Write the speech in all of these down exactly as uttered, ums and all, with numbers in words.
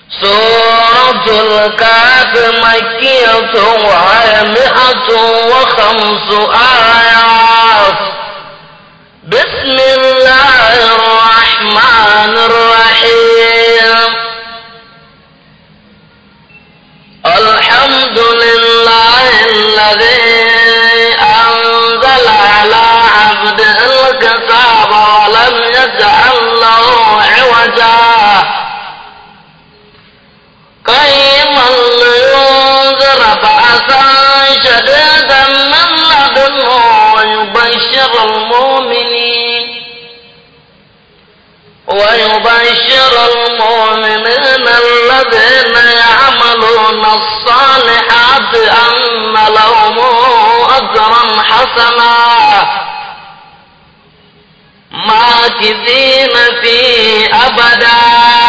سورة الكهف مكية وهي مئة وخمس آيات. بسم الله الرحمن الرحيم. الحمد لله الذي أنزل على عبده الكتاب ولم يجعل له عوجا قيما لينذر بأسا شديدا من لدنه ويبشر المؤمنين ويبشر المؤمنين الذين يعملون الصالحات أن لهم أجرا حسنا ماكثين فيه أبدا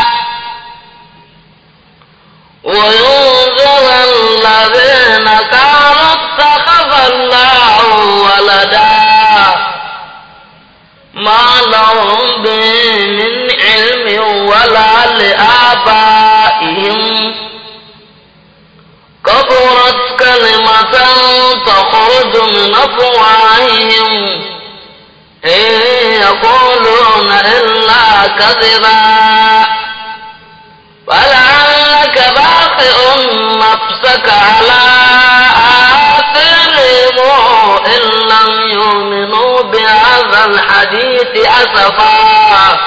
وينذر الذين قالوا اتخذ الله ولدا ما لهم به من علم ولا لآبائهم كبرت كلمة تخرج من أفواههم إن يقولون إلا كذبا ولعلك باخع نفسك على آثارهم إن لم يؤمنوا بهذا الحديث أسفا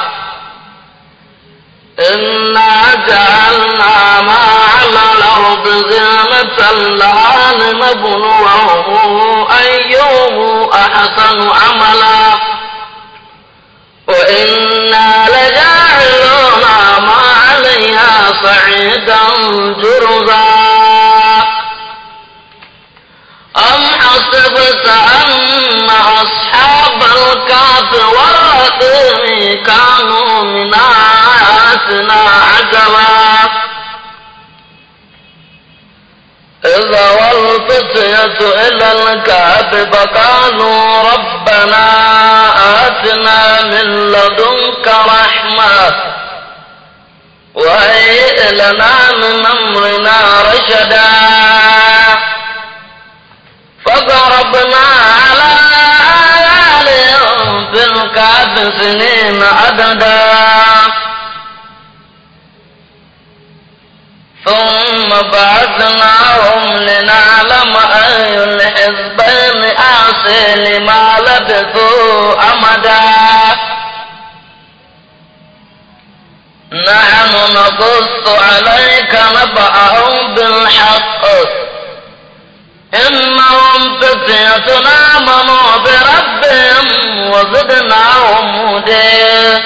إنا جعلنا ما على الأرض زينة لها لنبلوهم أيهم أحسن عملا وإنا لجاعلون ما عليها صعيدا جرزا. أم حسبت أن أصحاب الكهف والرقيم كانوا من آياتنا عجبا إذا والفتية إلى الكهف فقالوا ربنا آتنا من لدنك رحمة وهيئ لنا من أمرنا رشدا فضربنا على آذانهم في الكهف سنين عددا ثم بعثناهم لنعلم أي الحزبين أحصى لما لبثوا أمدا نحن نقص عليك نبأهم بالحق إنهم فتية آمنوا بربهم وزدناهم هدى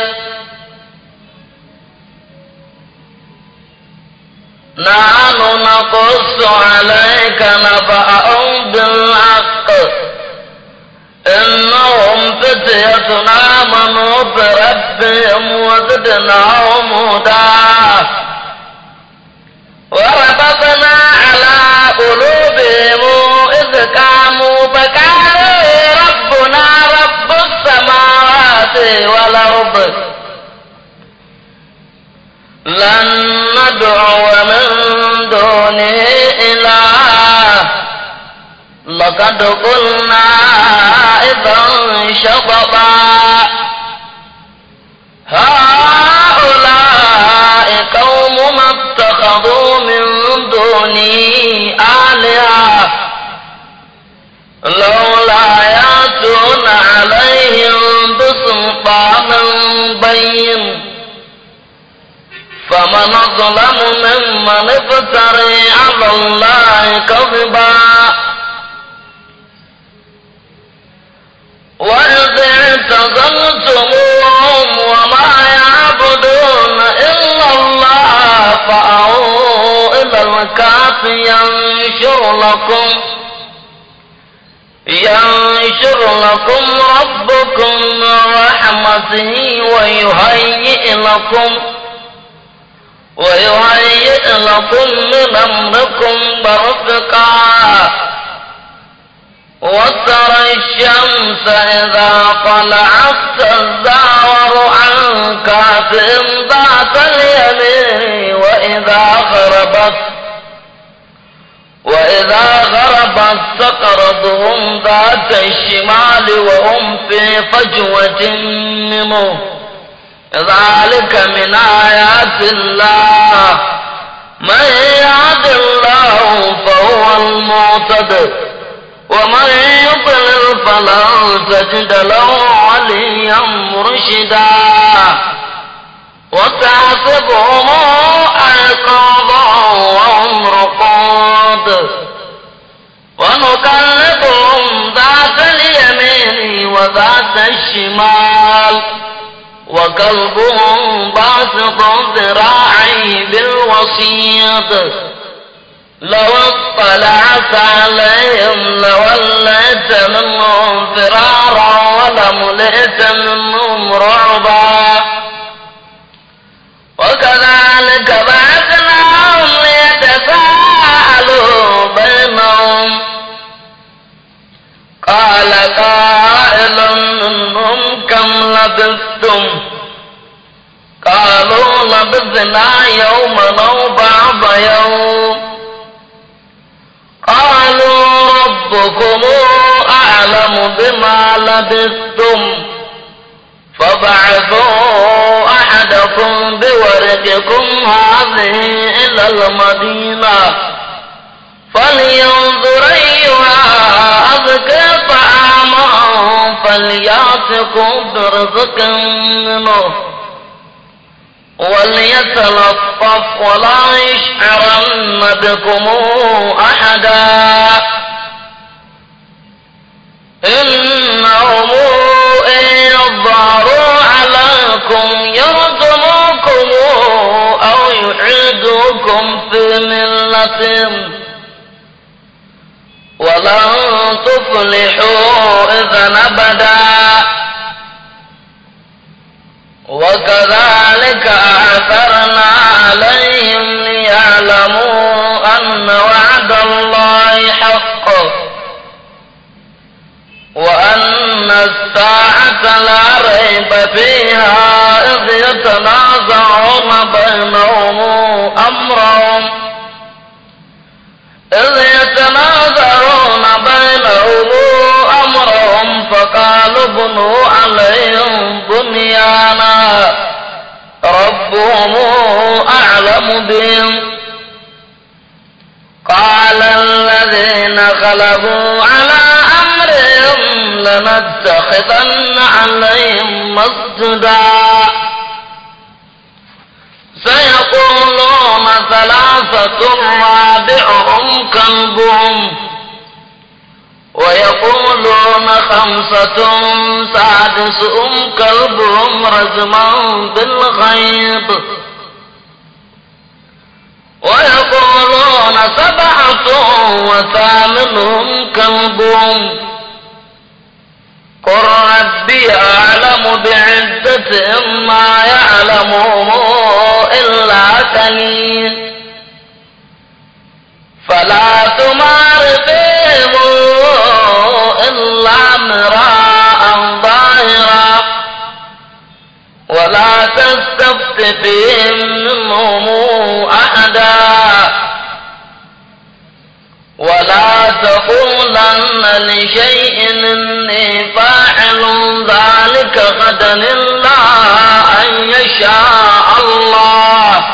نحن نقص عليك نبأهم بالحق إنهم فتية آمنوا بربهم وزدناهم هدى وربطنا على قلوبهم إذ قاموا فقالوا ربنا رب السماوات والأرض لن ندعو من دونه إله لقد قلنا إذا شططا هؤلاء قوم اتخذوا من دوني آلهة لولا يأتون عليهم بسلطان بين فمن أظلم ممن افتري على الله كذبا وإذ اعتزلتموهم وما يعبدون إلا الله فأووا إلى الكهف ينشر لكم ينشر لكم ربكم من رحمته ويهيئ لكم ويهيئ لكم من أمركم مرفقا وترى الشمس إذا طلعت تزاور عن كهفهم ذات اليمين وإذا ذات الشمال وهم في فجوة منه ذلك من آيات الله من يهد الله فهو المهتد ومن يضلل فلن تجد له وليا مرشدا وتحسبهم أيقاظا وهم رقود ونقلبهم ذات اليمين وذات الشمال وكلبهم باسط ذراعيه بالوسيط لو اطلعت عليهم لوليت منهم فرارا ولملئت منهم رعبا وكذلك بعثناهم ليتساءلوا بينهم قال قائل منهم كم لبثتم قالوا لبثنا يوما أو بعض يوم قالوا ربكم أعلم بما لبثتم فبعثوا أحدكم بورقكم هذه إلى المدينة فلينظر أيها أزكى طعاما فليأتكم برزق منه وليتلطف ولا يشعرن بكم أحدا إنهم إن يظهروا عليكم يرجموكم أو يعيدوكم في ملتهم ولن تفلحوا إذا أبدا وكذلك أعثرنا عليهم ليعلموا أن وعد الله حق وأن الساعة لا ريب فيها إذ يتنازعون بينهم أمرهم إذ يتنازعون بينهم أمرهم فقالوا ابنوا عليهم بنيانا ربهم أعلم بهم قال الذين غلبوا على أمرهم لنتخذن عليهم مسجدا سيقولون ثلاثة رابعهم كلبهم ويقولون خمسة سادسهم كلبهم رجما بالغيب ويقولون سبعة وثامنهم كلبهم قل ربي أعلم بعدتهم ما يعلمهم إلا قليل فلا تمار فيهم إلا مراء ظاهرا ولا تستفت فيهم منهم أحدا ولا تقولن لشيء إني فاعل ذلك غدا إلا أن يشاء الله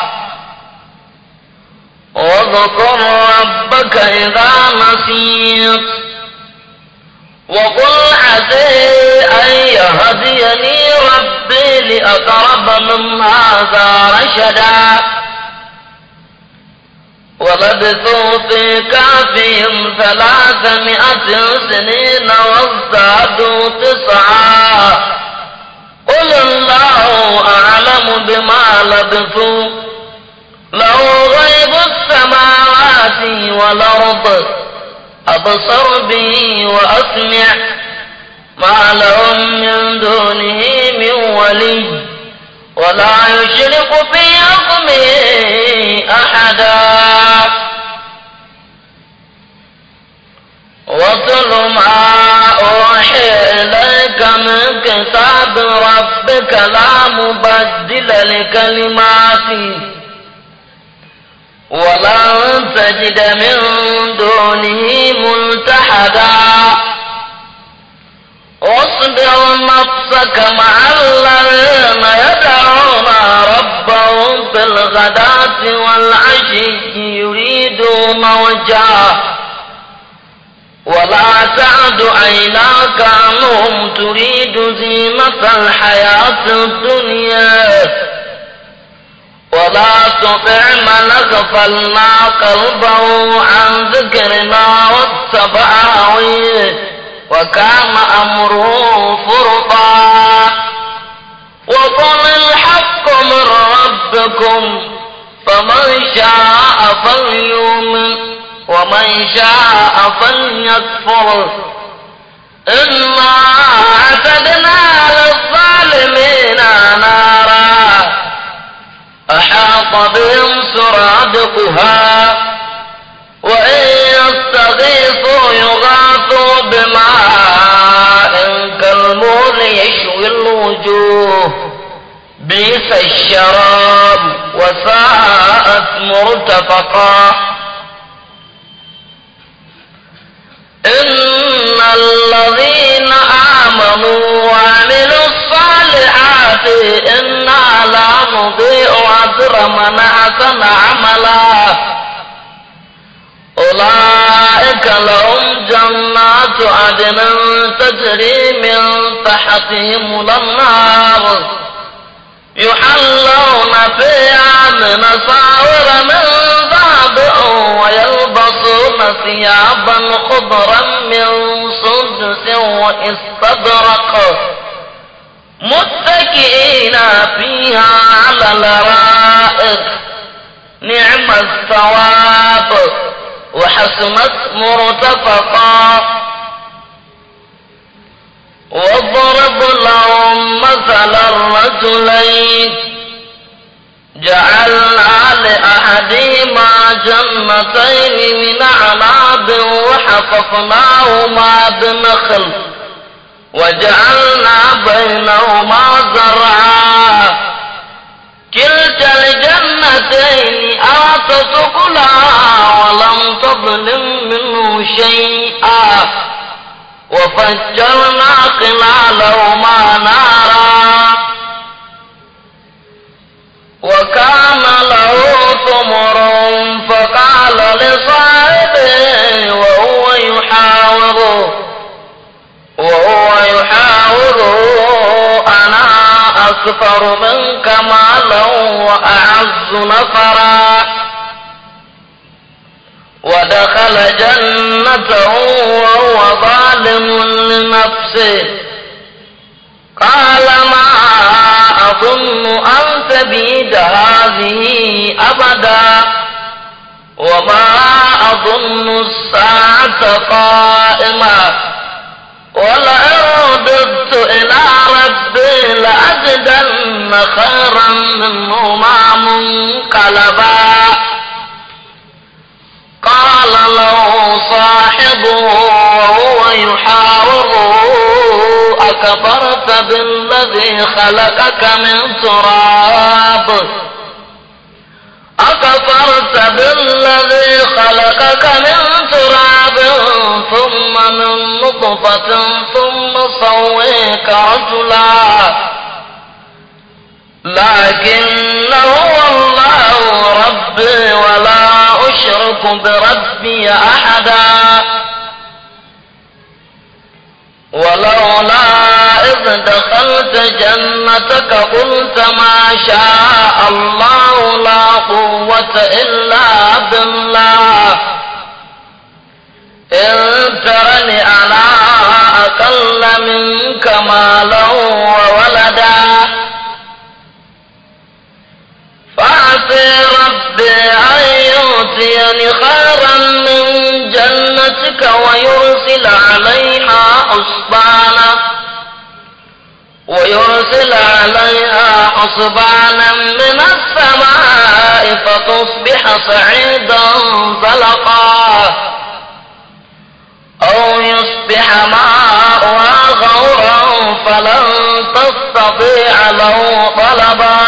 واذكر ربك إذا نسيت وقل عسى أن يهديني ربي لأقرب من هذا رشدا ولبثوا في كهفهم ثلاثمائة سنين وازدادوا تسعا قل الله أعلم بما لبثوا له غيب السماوات والأرض أبصر به وأسمع ما لهم من دونه من ولي ولا يشرك في حكمه أحدا واتل ما أوحي إليك من كتاب ربك لا مبدل لكلماته ولن تجد من دونه ملتحدا نفسك مع الذين يدعون ربهم بالغداة والعشي يريدون وجهه ولا تعد عيناك عنهم تريد زينة الحياة الدنيا ولا تطع من أغفلنا قلبه عن ذكرنا واتبع هواه وكان أمره فرطا وقل الحق من ربكم فمن شاء فليؤمن ومن شاء فليكفر إنا أعتدنا للظالمين نارا أحاط بهم سرادقها وإن يستغيثوا يغاثوا بماء كالمهل يشوي الوجوه بئس الشراب وساءت مرتفقا إن الذين آمنوا وعملوا الصالحات إنا لا نضيع أجر من أحسن عملا أولئك لهم جنات عدن تجري من تحتهم الأنهار يحلون فيها من أساور من ذهب ويلبسون ثيابا خضرا من سندس واستبرق متكئين فيها على الأرائك نعم الثواب وحسنت مرتفقا واضرب لهم مثل الرجلين جعلنا لأحدهما جنتين من أعناب وحففناهما بنخل وجعلنا بينهما زرعا كلتا الجنتين آتت أكلها ولم تظلم منه شيئا وفجرنا خلالهما نارا وكان له ثمر فقال لصاحبه وهو يحاوره وهو يحاوره أنا أكثر منك مالا وأعز نفرا ودخل جنته وهو ظالم لنفسه قال ما أظن أن تبيد هذه أبدا وما أظن الساعة قائمة ولئن رددت إلى ربي لأجدن خيرا منهما منقلبا قال له صاحبه وهو يحاوره أكفرت بالذي خلقك من تراب أكفرت بالذي خلقك من تراب ثم من نطفة ثم سويك رجلا لكن هو الله ربي ولا أشرك بربي أحدا ولولا إذ دخلت جنتك قلت ما شاء الله لا قوة إلا بالله إن ترني أنا أقل منك مالا وولدا فعسى ربي أن يؤتيني خيرا من جنتك ويرسل عليها حسبانا ويرسل عليها حسبانا من السماء فتصبح صعيدا زلقا أو يصبح ماؤها غورا فلن تستطيع له طلبا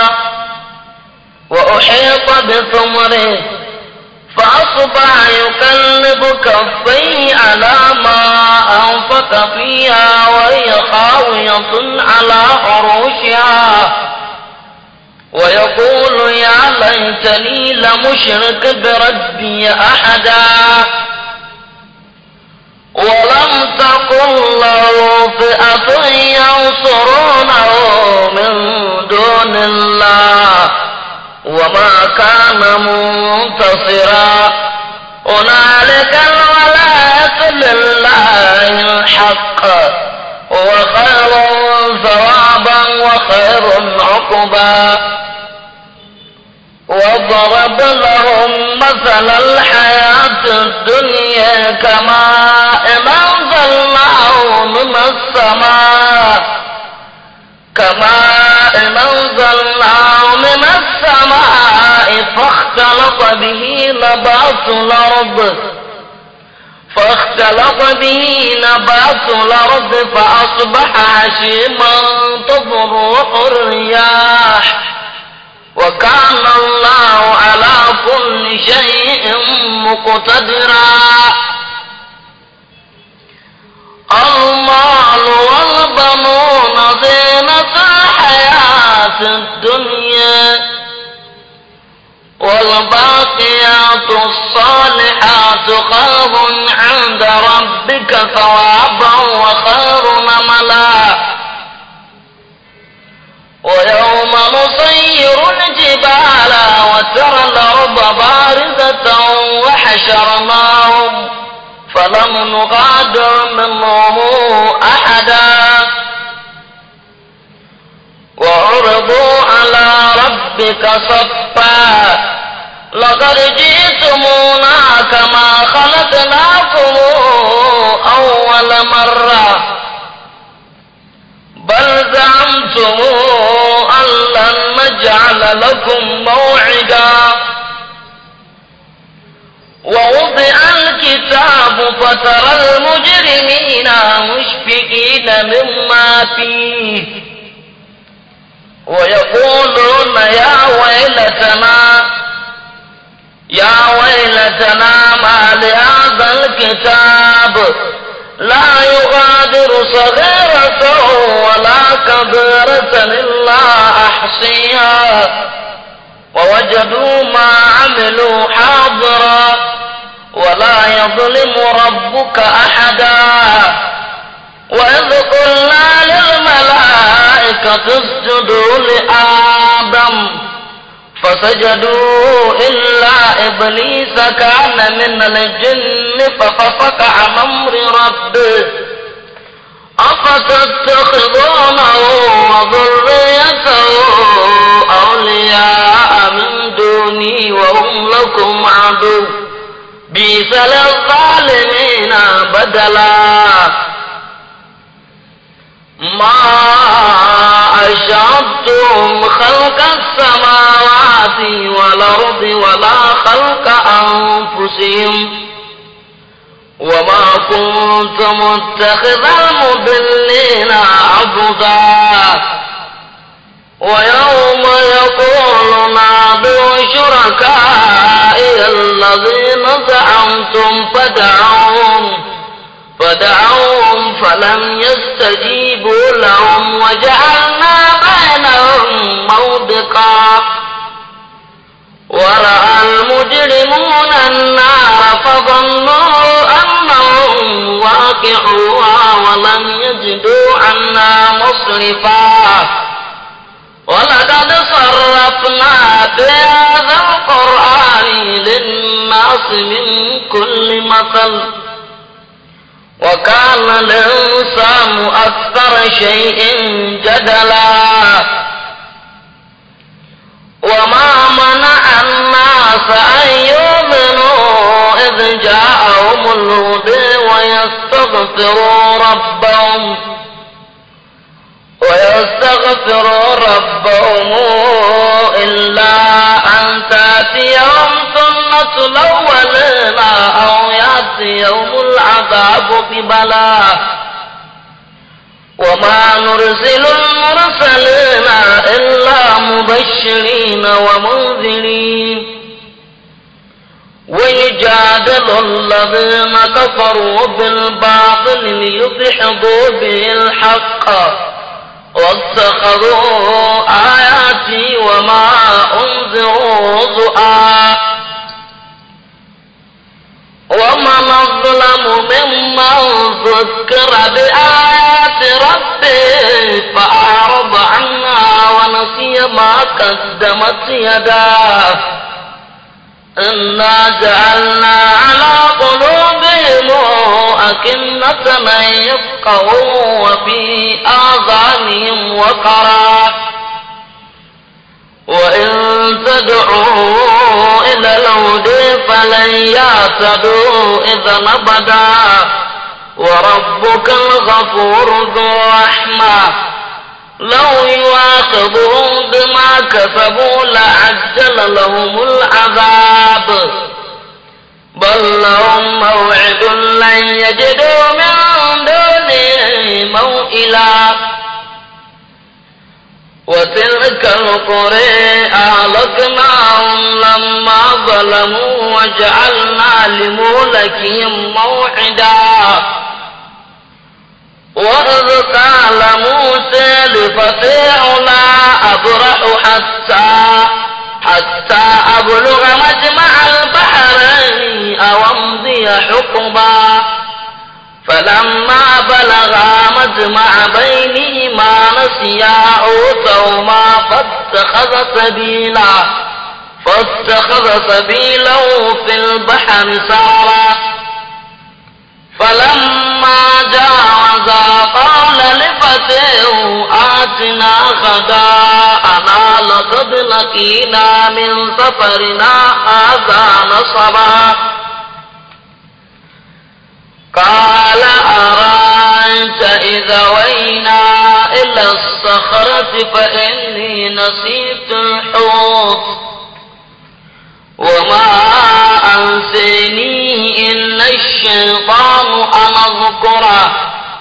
وأحيط بثمره فأصبح يقلب كفيه على ما أنفق فأسقط فيها وهي خاوية على عروشها ويقول يا ليتني لم أشرك بربي أحدا ولم تكن له فئة ينصرونه من دون الله وما كان منتصرا هنالك الولاية لله الحق وخير ثوابا وخير عقبا وضرب لهم مثل الحياة الدنيا كماء أنزلناه من السماء كماء أنزلناه من السماء فاختلط به نبات الأرض فاختلط به نبات الأرض فأصبح هشيما تذروه الرياح وكان الله على كل شيء مقتدرا المال والبنون زينة الحياة الدنيا والباقيات الصالحات خير عند ربك ثوابا وخير نملا ويوم نصير الجبال وترى الأرض بارزة وحشرناهم فلم نغادر منهم أحدا وعرضوا على ربك صفا لقد جئتمونا كما خلقناكم أول مرة بل زعمتم أن لن نجعل لكم موعدا ووضع الكتاب فترى المجرمين مشفقين مما فيه ويقولون يا ويلتنا يا ويلتنا ما لهذا الكتاب لا يغادر صغيرة ولا كبيرة إلا أحصيها ووجدوا ما عملوا حاضرا ولا يظلم ربك أحدا وإذ قلنا للملائكة اسجدوا لآدم فسجدوا إلا إبليس كان من الجن ففسق عن أمر ربه أفتتخذونه وذريته أولياء من دوني وهم لكم عدو بئس للظالمين بدلا ما أشهدتم خلق السماوات والأرض ولا خلق أنفسهم وما كنت متخذ المضلين عضدا ويوم يقول نادوا شركائي الذين زعمتم فدعوهم فدعوهم فلم يستجيبوا لهم وجعلنا بينهم موبقا ورأى المجرمون النار فظنوا أنهم واقعوها ولم يجدوا عنها مصرفا ولقد صرفنا في هذا القرآن للناس من كل مثل وكان الإنسان أكثر شيء جدلا وما منع الناس أن يؤمنوا إذ جاءهم الهدى ويستغفروا ربهم ويستغفروا ربهم إلا أن تأتيهم سنة الأولين أو يأتيهم العذاب قبلا وما نرسل المرسلين إلا مبشرين ومنذرين ويجادل الذين كفروا بالباطل ليدحضوا به الحق واتخذوا آياتي وما أنذروا هزؤا ومن أظلم ممن ذكر بآيات ربه فأعرض عنها ونسي ما قدمت يداه إنا جعلنا على قلوبهم أكنة أن يفقهوا وفي آذانهم وقرا وإن تدعوا إلى الهدى فلن يهتدوا إذا أبدا وربك الغفور ذو الرحمة لو يواخذهم بما كسبوا لعجل لهم العذاب بل لهم موعد لن يجدوا من دونه موئلا وتلك القرى أهلكناهم لما ظلموا وجعلنا لمهلكهم موعدا وإذ قال موسى لفتاه لا أبرح حتى حتى أبلغ مجمع البحرين أو أمضي حقبا فلما بلغا مجمع بينهما نسيا حوتهما فاتخذ سبيلا فاتخذ سبيله في البحر سارا فلما جاوزا قال لفتاه آتنا غداءنا لقد لقينا من سفرنا هذا نصبا قال أرأيت إذا وينا إلى الصخرة فإني نسيت الحوت وما أنسانيه إلا الشيطان أن أذكره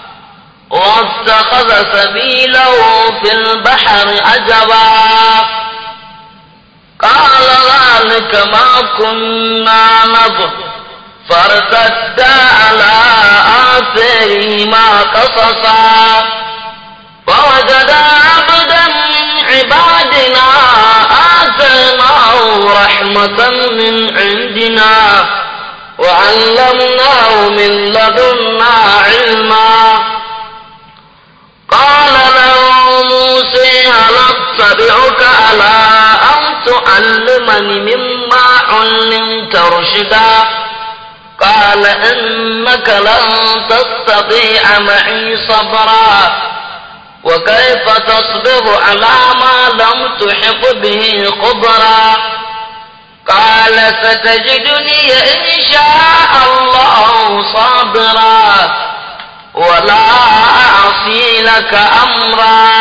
واتخذ سبيله في البحر عجبا قال ذلك ما كنا نبغ فارتدا على آثارهما قصصا فوجدا عبدا من عبادنا آتيناه رحمة من عندنا وعلمناه من لدنا علما قال له موسى هل أتبعك على أن تعلمني مما علمت رشدا قال إنك لن تستطيع معي صبرا وكيف تصبر على ما لم تحط به خبرا قال ستجدني إن شاء الله صابرا ولا أعصي لك أمرا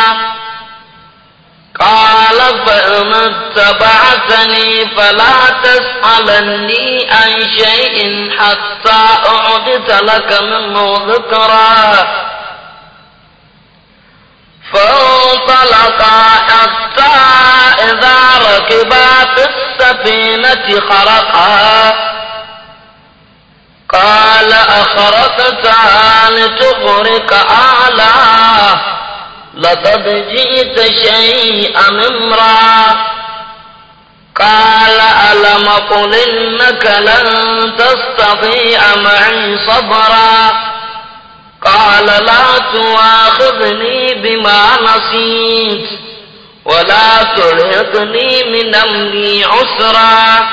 قال فإن اتبعتني فلا تسألني عن شيء حتى أعدت لك منه ذكرا فانطلقا حتى إذا ركبا في السفينة خرقا قال أخرقتها لتغرق أهلها لقد جئت شيئا إمرا قال ألم قل إنك لن تستطيع معي صبرا قال لا تؤاخذني بما نسيت ولا ترهقني من أمري عسرا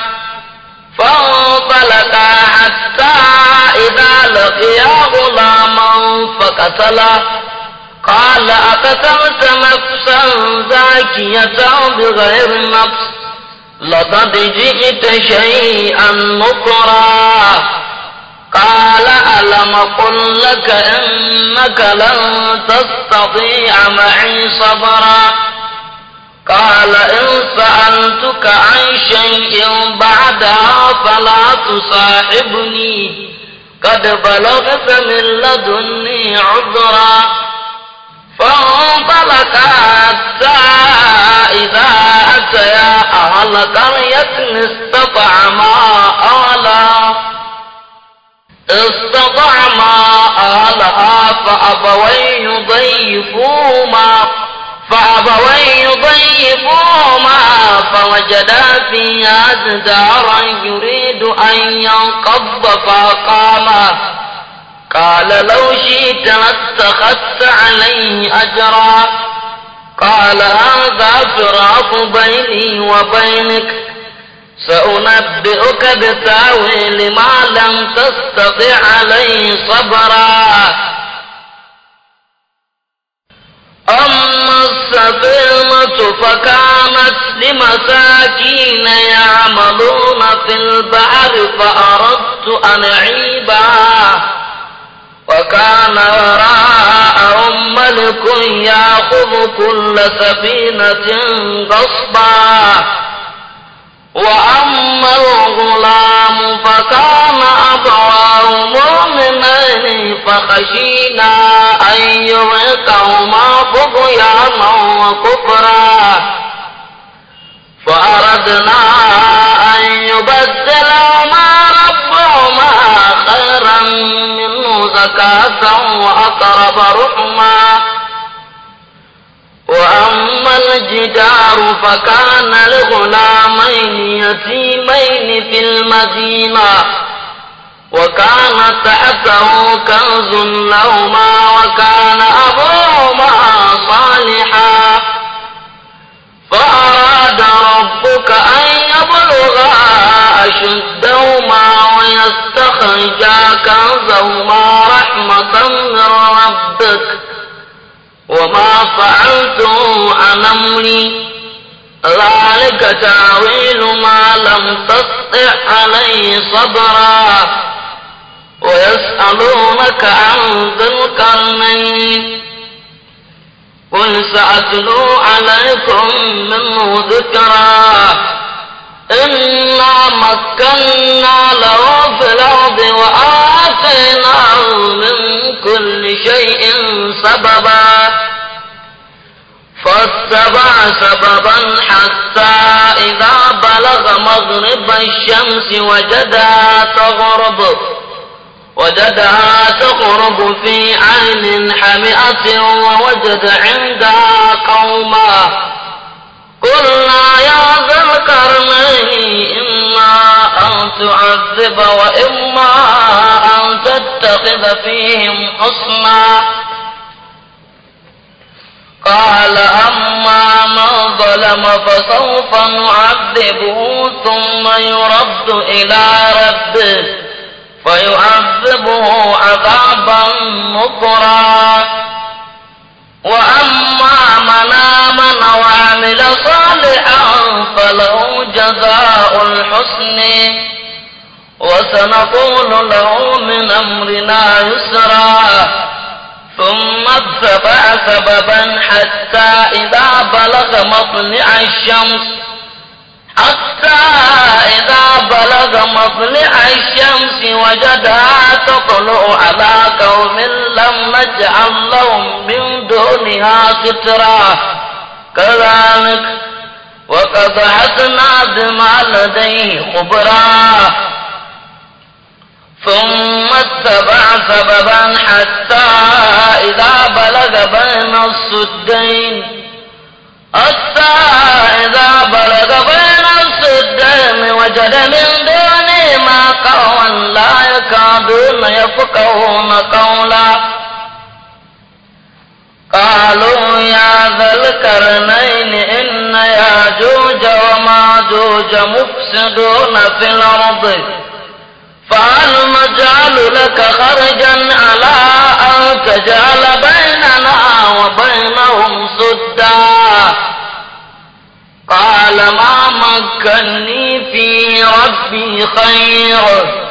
فانطلقا حتى إذا لقيا غلاما فقتله قال أقتلت نفسا زاكية بغير نفس لقد جئت شيئا نكرا قال ألم قل لك إنك لن تستطيع معي صبرا قال إن سألتك عن شيء بعدها فلا تصاحبني قد بلغت من لدني عذرا فانطلقا حتى إذا أتيا أهل قرية استطعما أهل فأبوا يضيفوهما فأبوا يضيفوهما فوجدا فيها جدارا يريد أن ينقض فأقامه قال لو شئت لاتخذت عليه أجرا قال هذا فراق بيني وبينك سأنبئك بتاويل ما لم تستطع عليه صبرا. أما السفينة فكانت لمساكين يعملون في البحر فأردت أن أعيبها وكان وراءهم ملك يأخذ كل سفينة غصبا. وأما الغلام فكان أبواه مؤمنين فخشينا أن يرهقهما طغيانا وكفرا فأردنا أن يبدلهما ربهما خيرا منه زكاة وأقرب رحما. وأما الجدار فكان لغلامين يتيمين في المدينة وكان تحته كنز لهما وكان أبوهما صالحا فأراد ربك أن يبلغا أشدهما ويستخرجا كنزهما رحمة من ربك وما فعلته عن أمري ذلك تأويل ما لم تستطع عليه صبرا. ويسألونك عن ذي القرنين قل سأتلو عليكم منه ذكرا إنا مكنا له في الأرض وآتيناه من كل شيء سببا فاتبع سببا حتى إذا بلغ مغرب الشمس وجدها تغرب وجدها تغرب في عين حمئة ووجد عندها قوما قلنا يا ذا القرنين إما أن تعذب وإما أن تتخذ فيهم حسنا قال أما من ظلم فسوف نعذبه ثم يرد إلى ربه فيعذبه عذابا نكرا. وأما من آمن وعمل صالحا فله جزاء الحسن وسنقول له من أمرنا يسرا. ثم اتبع سببا حتى إذا بلغ مطلع الشمس حتى إذا بلغ مطلع الشمس وجدها تطلع على قوم لم نجعل لهم من دونها سترا كذلك وقد حسنا بما لديه خبرا. ثم اتبع سببا حتى إذا بلغ بين السدين حتى إذا بلغ بين السدين وجد من دونهما قوما لا يكادون يفقهون قولا قالوا يا ذا القرنين إن ياجوج وماجوج مفسدون في الأرض فهل نجعل لك خرجا على أن تجعل بيننا وبينهم سدا قال ما مكني فيه ربي خير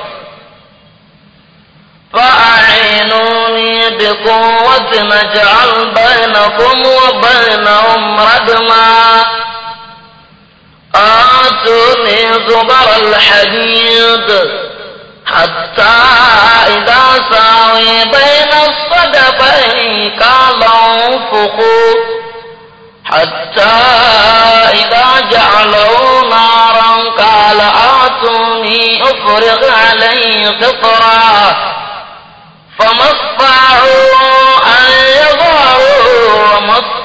فأعينوني بقوة نجعل بينكم وبينهم ردما آتوني زبر الحديد حتى إذا ساوي بين الصدفين قال انفخوا حتى إذا جعله نارا قال آتوني أفرغ عليه قطرا فما استطاعوا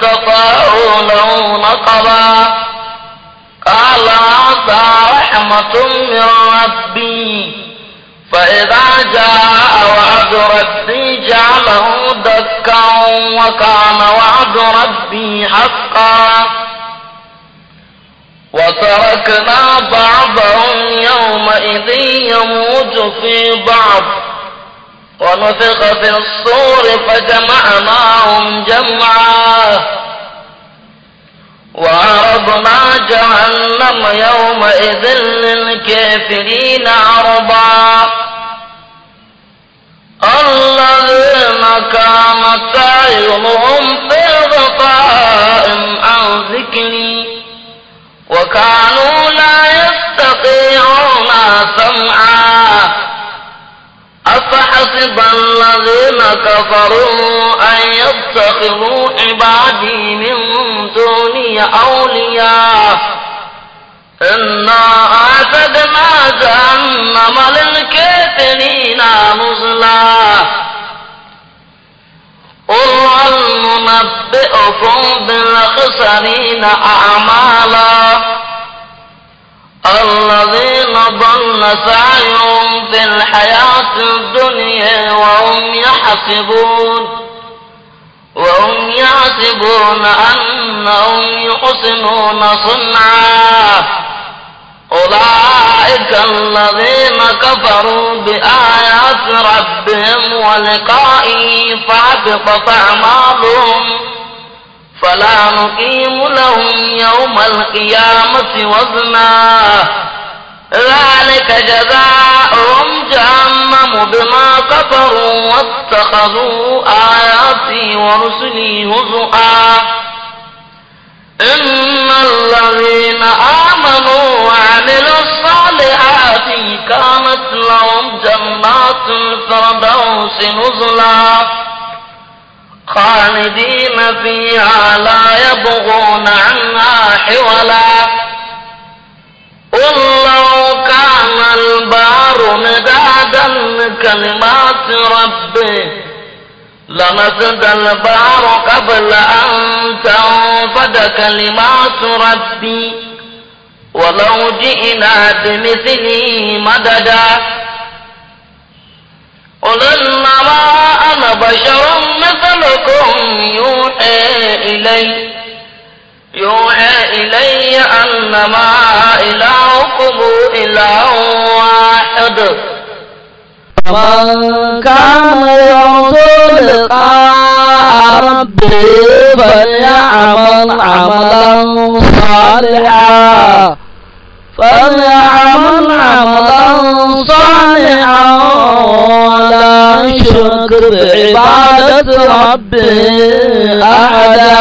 استطاعوا له نقبا قال هذا رحمة من ربي فإذا جاء وعد ربي جعله دكا وكان وعد ربي حقا وتركنا بعضهم يومئذ يموج في بعض ونفخ في الصور فجمعناهم جمعا وعرضنا جهنم يومئذ للكافرين عرضا الذين كانت أعينهم في غطاء عن ذكري وكانوا لا يستطيعون سمعا أفحسب الذين كفروا أن يتخذوا عبادي من دوني أولياء إنا أعتدنا جهنم للكافرين نزلا قل هل ننبئكم بالأخسرين أعمالا الذين ضل سعيهم في الحياة الدنيا وهم يحسبون وهم يحسبون أنهم يحسنون صنعا أولئك الذين كفروا بآيات ربهم ولقائه فحبطت أعمالهم فلا نقيم لهم يوم القيامة وزنا ذلك جزاؤهم جهنم بما كفروا واتخذوا آياتي ورسلي هزؤا إن الذين آمنوا وعملوا الصالحات كانت لهم جنات الفردوس نزلا خالدين فيها لا يبغون عنها حولا قل لو كان البحر مدادا لكلمات ربي لنفد البحر قبل أن تنفد كلمات ربي ولو جئنا بمثله مددا قل إنما أنا بشر مثلكم يوحى إلي يوحى إلي أنما إلهكم إله واحد من كان يرجو لقاء ربه فليعمل عملا صالحا فليعمل عملا صالحا ولا يشرك بعبادة ربه أحدا